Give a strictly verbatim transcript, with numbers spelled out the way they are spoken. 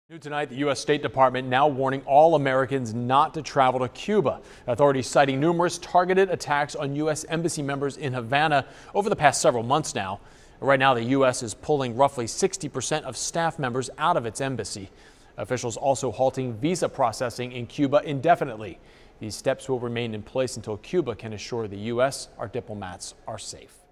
New tonight, the U S State Department now warning all Americans not to travel to Cuba. Authorities citing numerous targeted attacks on U S embassy members in Havana over the past several months now. Right now, the U S is pulling roughly sixty percent of staff members out of its embassy. Officials also halting visa processing in Cuba indefinitely. These steps will remain in place until Cuba can assure the U S our diplomats are safe.